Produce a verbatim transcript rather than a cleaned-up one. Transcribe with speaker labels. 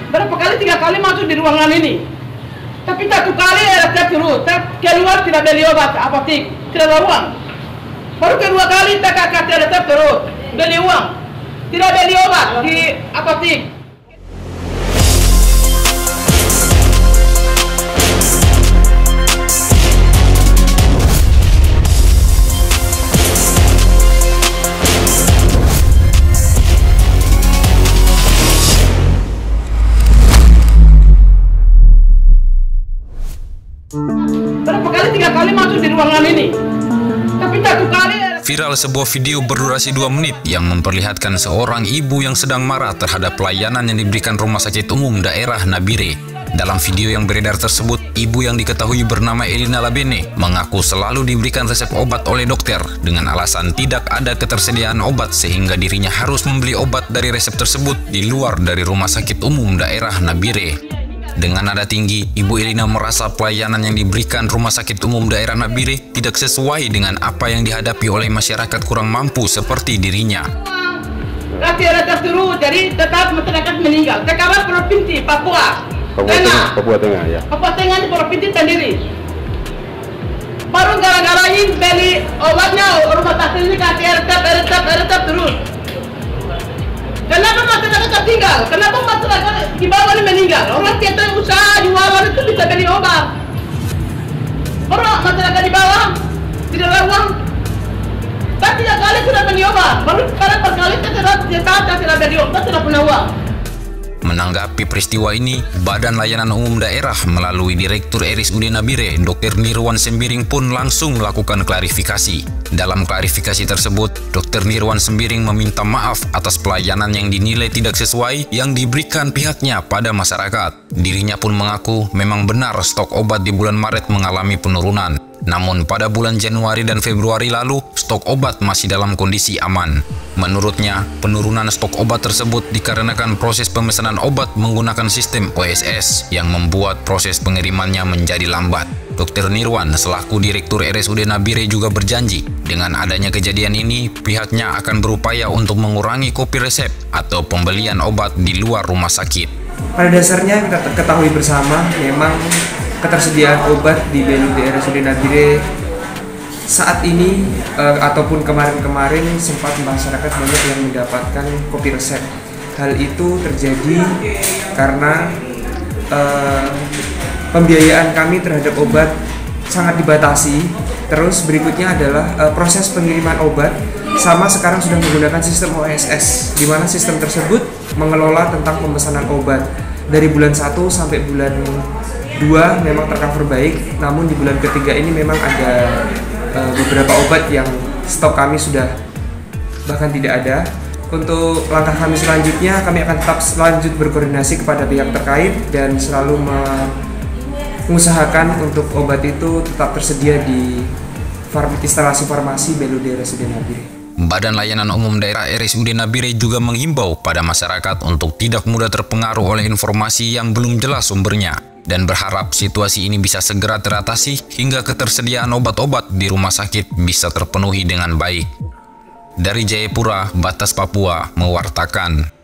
Speaker 1: Berapa kali? Tiga kali masuk di ruangan ini. Tapi satu kali R S F terus. Keluar tidak beli obat apotik, tidak ada uang. Baru kedua kali tak kasih R S F terus, beli uang, tidak beli obat di apotik. Berapa kali? Tiga kali masuk di ruangan ini. Tapi satu kali.
Speaker 2: Viral sebuah video berdurasi dua menit yang memperlihatkan seorang ibu yang sedang marah terhadap pelayanan yang diberikan Rumah Sakit Umum Daerah Nabire. Dalam video yang beredar tersebut, ibu yang diketahui bernama Elina Labene mengaku selalu diberikan resep obat oleh dokter dengan alasan tidak ada ketersediaan obat sehingga dirinya harus membeli obat dari resep tersebut di luar dari Rumah Sakit Umum Daerah Nabire. Dengan nada tinggi, Ibu Elina merasa pelayanan yang diberikan Rumah Sakit Umum Daerah Nabire tidak sesuai dengan apa yang dihadapi oleh masyarakat kurang mampu seperti dirinya.
Speaker 1: Kasih resep dulu, jadi tetap masyarakat meninggal. Sekarang provinsi Papua,
Speaker 3: Papua
Speaker 1: Tengah,
Speaker 3: Tengah, Papua Tengah ya.
Speaker 1: Papua Tengah di provinsi sendiri. Baru gara-gara ini beli obatnya, rumah sakit ini kasih resep, resep, resep terus. Kenapa masyarakat tertinggal? Kenapa masyarakat di bawah ini meninggal? Orang kita usaha jualan itu bisa beli obat. Orang masyarakat di bawah tidak ada uang. Tapi tiga kali sudah beli obat. Baru sekarang berkali kita tidak beli obat, tidak punya uang.
Speaker 2: Menanggapi peristiwa ini, Badan Layanan Umum Daerah melalui Direktur R S U D Nabire, Dokter Nirwan Sembiring pun langsung melakukan klarifikasi. Dalam klarifikasi tersebut, Dokter Nirwan Sembiring meminta maaf atas pelayanan yang dinilai tidak sesuai yang diberikan pihaknya pada masyarakat. Dirinya pun mengaku memang benar stok obat di bulan Maret mengalami penurunan. Namun pada bulan Januari dan Februari lalu, stok obat masih dalam kondisi aman. Menurutnya, penurunan stok obat tersebut dikarenakan proses pemesanan obat menggunakan sistem O S S yang membuat proses pengirimannya menjadi lambat. Dokter Nirwan selaku Direktur R S U D Nabire juga berjanji, dengan adanya kejadian ini, pihaknya akan berupaya untuk mengurangi kopi resep atau pembelian obat di luar rumah sakit.
Speaker 4: Pada dasarnya kita ketahui bersama, memang ketersediaan obat di B L U D R S U D Nabire saat ini eh, ataupun kemarin-kemarin sempat masyarakat banyak yang mendapatkan kopi resep. Hal itu terjadi karena eh, pembiayaan kami terhadap obat sangat dibatasi. Terus berikutnya adalah eh, proses pengiriman obat sama sekarang sudah menggunakan sistem O S S, di mana sistem tersebut mengelola tentang pemesanan obat. Dari bulan satu sampai bulan dua memang tercover baik, namun di bulan ketiga ini memang ada uh, beberapa obat yang stok kami sudah bahkan tidak ada. Untuk langkah kami selanjutnya, kami akan tetap selanjut berkoordinasi kepada pihak terkait dan selalu mengusahakan untuk obat itu tetap tersedia di farm instalasi farmasi B L U D R S U D Nabire.
Speaker 2: Badan Layanan Umum Daerah R S U D Nabire juga menghimbau pada masyarakat untuk tidak mudah terpengaruh oleh informasi yang belum jelas sumbernya dan berharap situasi ini bisa segera teratasi hingga ketersediaan obat-obat di rumah sakit bisa terpenuhi dengan baik. Dari Jayapura, Batas Papua, mewartakan.